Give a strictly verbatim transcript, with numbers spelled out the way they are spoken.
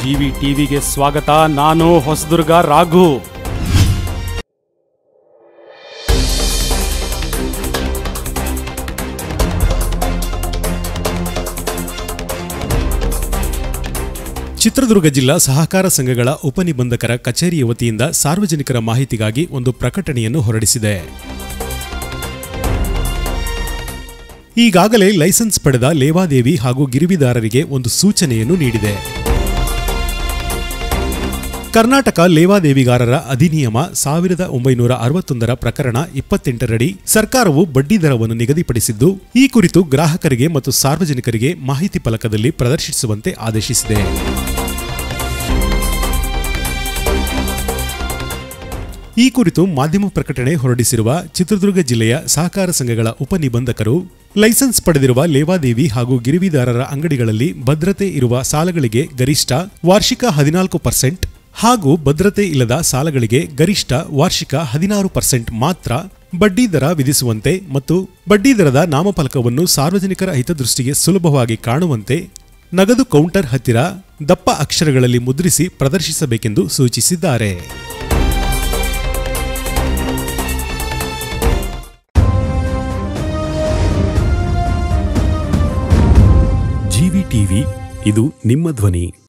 GV ಟಿವಿಗೆ ಸ್ವಾಗತ. ನಾನು ಹೊಸದುರ್ಗ ರಾಘು. ಚಿತ್ರದುರ್ಗ ಜಿಲ್ಲಾ ಸಹಕಾರ ಸಂಘಗಳ ಉಪನಿಬಂಧಕರ ಕಚೇರಿಯ ವತಿಯಿಂದ ಸಾರ್ವಜನಿಕರ ಮಾಹಿತಿಗಾಗಿ ಒಂದು ಪ್ರಕಟಣೆಯನ್ನು ಹೊರಡಿಸಿದೆ. ಈಗಾಗಲೇ ಲೈಸೆನ್ಸ್ ಪಡೆದ ಲೇವಾದೇವಿ ಹಾಗೂ ಗಿರಿವಿದಾರರಿಗೆ ಒಂದು ಸೂಚನೆಯನ್ನು ನೀಡಿದೆ. ಕರ್ನಾಟಕ ಲೇವಾದೇವಿಗಾರರ ಅಧಿನಿಯಮ ಸಾವಿರದ ಒಂಬೈನೂರ ಅರವತ್ತೊಂದರ ಪ್ರಕರಣ ಇಪ್ಪತ್ತೆಂಟರಡಿ ಸರ್ಕಾರವು ಬಡ್ಡಿ ದರವನ್ನು ನಿಗದಿಪಡಿಸಿದ್ದು, ಈ ಕುರಿತು ಗ್ರಾಹಕರಿಗೆ ಮತ್ತು ಸಾರ್ವಜನಿಕರಿಗೆ ಮಾಹಿತಿ ಫಲಕದಲ್ಲಿ ಪ್ರದರ್ಶಿಸುವಂತೆ ಆದೇಶಿಸಿದೆ. ಈ ಕುರಿತು ಮಾಧ್ಯಮ ಪ್ರಕಟಣೆ ಹೊರಡಿಸಿರುವ ಚಿತ್ರದುರ್ಗ ಜಿಲ್ಲೆಯ ಸಹಕಾರ ಸಂಘಗಳ ಉಪನಿಬಂಧಕರು, ಲೈಸೆನ್ಸ್ ಪಡೆದಿರುವ ಲೇವಾದೇವಿ ಹಾಗೂ ಗಿರಿವಿದಾರರ ಅಂಗಡಿಗಳಲ್ಲಿ ಭದ್ರತೆ ಇರುವ ಸಾಲಗಳಿಗೆ ಗರಿಷ್ಠ ವಾರ್ಷಿಕ ಹದಿನಾಲ್ಕು ಪರ್ಸೆಂಟ್ ಹಾಗೂ ಭದ್ರತೆ ಇಲ್ಲದ ಸಾಲಗಳಿಗೆ ಗರಿಷ್ಠ ವಾರ್ಷಿಕ ಹದಿನಾರು ಪರ್ಸೆಂಟ್ ಮಾತ್ರ ಬಡ್ಡಿ ದರ ವಿಧಿಸುವಂತೆ ಮತ್ತು ಬಡ್ಡಿ ದರದ ನಾಮಫಲಕವನ್ನು ಸಾರ್ವಜನಿಕರ ಹಿತದೃಷ್ಟಿಗೆ ಸುಲಭವಾಗಿ ಕಾಣುವಂತೆ ನಗದು ಕೌಂಟರ್ ಹತ್ತಿರ ದಪ್ಪ ಅಕ್ಷರಗಳಲ್ಲಿ ಮುದ್ರಿಸಿ ಪ್ರದರ್ಶಿಸಬೇಕೆಂದು ಸೂಚಿಸಿದ್ದಾರೆ. ಜಿವಿ ಟಿವಿ, ಇದು ನಿಮ್ಮ ಧ್ವನಿ.